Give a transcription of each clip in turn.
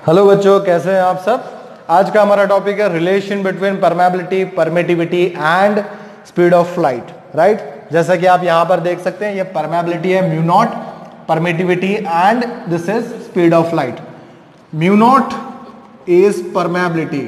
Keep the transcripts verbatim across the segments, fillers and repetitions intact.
Hello बच्चों, कैसे हैं आप सब। आज का हमारा टॉपिक है relation between permeability, permittivity and speed of light. Right, जैसा कि आप यहां पर देख सकते हैं, ये परमेबिलिटी है mu naught, permittivity and this is speed of light. Mu naught is permeability.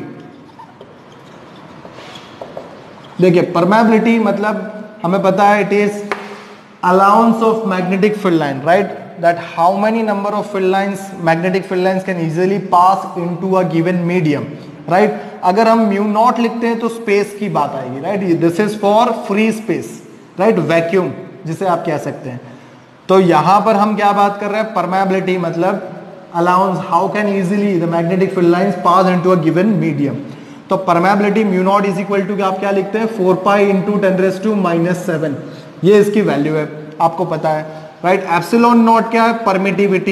देखिए, परमेबिलिटी मतलब हमें पता है it is allowance of magnetic field line, right? That how many number of field lines, magnetic field lines can easily pass into a given medium, right? अगर हम mu naught लिखते हैं तो स्पेस की बात आएगी, right? This is for free space, right? Vacuum जिसे आप कह सकते हैं। तो यहां पर हम क्या बात कर रहे हैं? परमेबिलिटी मतलब allowance, how can easily the magnetic field lines pass into a given medium. तो permeability mu naught is equal to आप क्या लिखते हैं? Four pi into ten raise to minus seven, ये इसकी वैल्यू है, आपको पता है, राइट? एप्सिलॉन नॉट क्या है? Permittivity,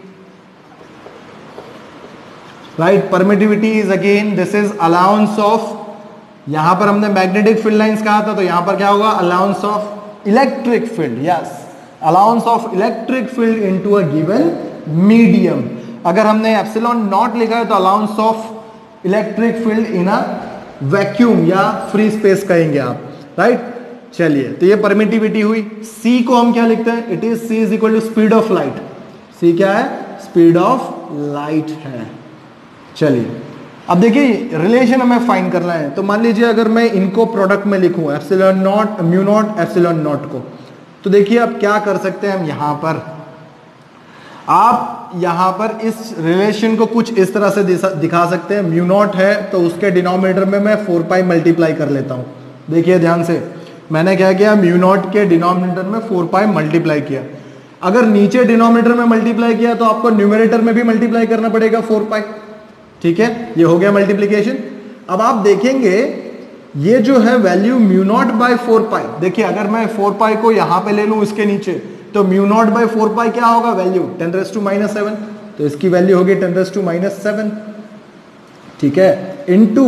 right? Permittivity is again this is allowance of, यहां पर हमने मैग्नेटिक फील्ड लाइंस कहा था, तो यहां पर क्या होगा? Allowance of electric field, yes, allowance of electric field into a given medium. अगर हमने एप्सिलॉन नॉट लिखा है तो allowance of electric field in a vacuum या फ्री स्पेस कहेंगे आप, राइट? चलिए, तो ये परमिटिविटी हुई। C को हम क्या लिखते हैं? It is C is equal to speed of light. C क्या है? स्पीड ऑफ लाइट है। चलिए, अब देखिए रिलेशन हमें फाइंड करना है। तो मान लीजिए अगर मैं इनको प्रोडक्ट में लिखूं, epsilon naught, mu naught, epsilon naught को, तो देखिए अब क्या कर सकते हैं हम यहां पर। आप यहां पर इस रिलेशन को कुछ इस तरह से दिखा सकते हैं। म्यू नॉट है तो उसके डिनोमिनेटर में मैं फोर पाई मल्टीप्लाई कर लेता हूं। देखिए ध्यान से, मैंने क्या किया? म्यू नॉट के डिनोमिनेटर में फोर पाई मल्टीप्लाई किया। अगर नीचे डिनोमिनेटर में मल्टीप्लाई किया तो आपको न्यूमरेटर में भी मल्टीप्लाई करना पड़ेगा फोर पाई। ठीक है, ये हो गया मल्टीप्लीकेशन। अब आप देखेंगे ये जो है value mu naught by four pi, देखिए अगर मैं फोर पाई को यहां पे ले लूं इसके नीचे, तो mu naught by four pi क्या होगा? Value ten raise to minus seven, तो इसकी वैल्यू होगी ten raise to minus seven. ठीक है, इनटू,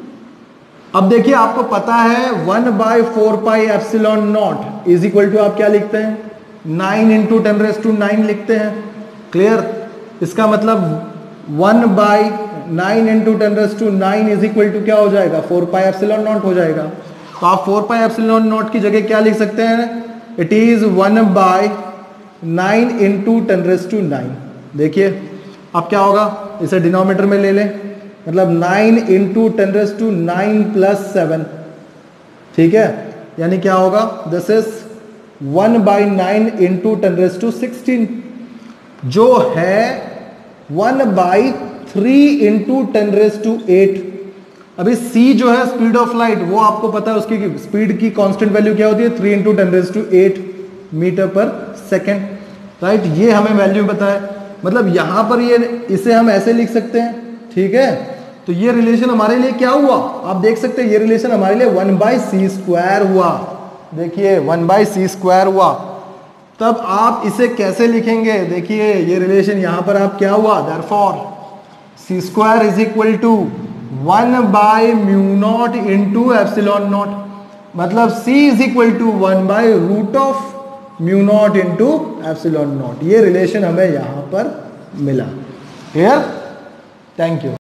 अब देखिए आपको पता है one by four pi epsilon naught is equal to आप क्या लिखते हैं? Nine into ten raise to nine लिखते हैं। क्लियर? इसका मतलब one by nine into ten raise to nine is equal to क्या हो जाएगा? फोर पाई एप्सिलॉन नॉट हो जाएगा। तो आप फोर पाई एप्सिलॉन नॉट की जगह क्या लिख सकते हैं? It is one by nine into ten raise to nine. देखिए अब क्या होगा? इसे डिनोमिनेटर में ले लें, मतलब nine into ten raise to nine plus seven. ठीक है, यानी क्या होगा? This is one by nine into ten raise to sixteen, जो है one by three into ten raise to eight. अभी C जो है स्पीड ऑफ लाइट, वो आपको पता है उसकी स्पीड की कांस्टेंट वैल्यू क्या होती है? Three into ten raise to eight metre per second, right? ये हमें वैल्यू पता है, मतलब यहां पर ये, इसे हम ऐसे लिख सकते हैं। ठीक है, तो ये रिलेशन हमारे लिए क्या हुआ? आप देख सकते हैं ये रिलेशन हमारे लिए वन बाई सी स्क्वायर हुआ। देखिए वन बाई सी स्क्वायर हुआ। तब आप इसे कैसे लिखेंगे? देखिए ये रिलेशन यहां पर आप क्या हुआ? Therefore C square is equal to one by mu naught into epsilon naught, मतलब C is equal to one by root of mu naught into epsilon naught. ये रिलेशन हमें यहां पर मिला। क्लियर? Thank you.